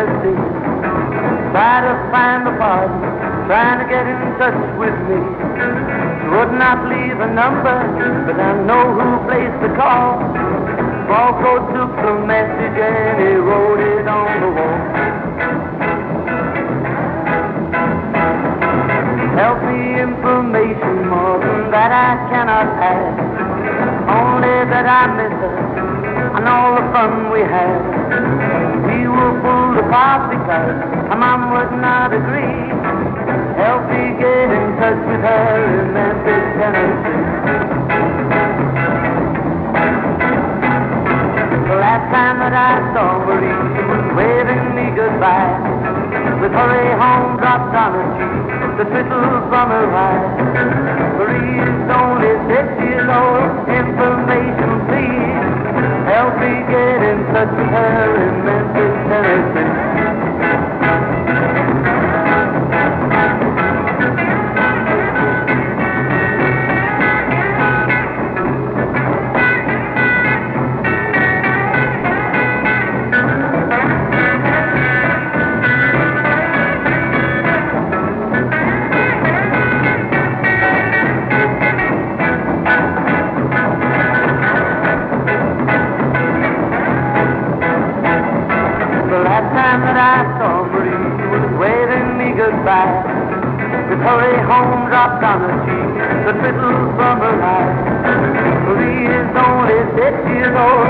Tennessee. Try to find the party, trying to get in touch with me. She would not leave a number, but I know who placed the call. Falco took the message and he wrote it on the wall. Help me information more than that I cannot add. Only that I miss her and all the fun we had. We were pulled apart because her mom would not agree. Help me get in touch with her in Memphis, Tennessee. The last time that I saw Marie, she was waving me goodbye. With hurry home dropped on her cheek, the thistle from her eye. Marie is only 6 years old, information please. Help me get in touch with her in Memphis, Tennessee. That I saw Marie, she was waving me goodbye. With hurry home dropped on her cheek, the thistle from her eye. Marie is only 6 years old,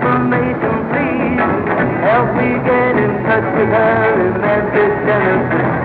information please. Help me get in touch with her in Memphis, Tennessee.